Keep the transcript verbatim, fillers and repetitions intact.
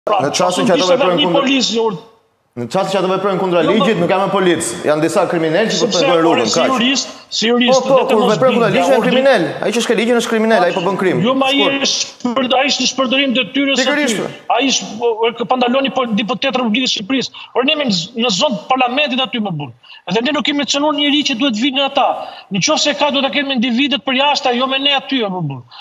Në çastin që ato veprojnë kundër Në çastin që ato veprojnë kundër ligjit, nuk janë policë. Janë disa kriminalë që po përdorin rrugën. Si jurist, si jurist, po, kur veprojnë kundër ligjit janë kriminal. Ai që shkel ligjin është kriminal, ai po bën krim. Jo, ma ai është ai është në shpërdorim detyrës së tij. Ai është pandaloni deputet Republikës së Shqipërisë. Por ne në zonë parlamentit aty më burr. Edhe ne nuk kemi cënuar njëri që duhet vinë ata. Nëse ka do ta kemi individët për jashtë, jo me ne aty më burr.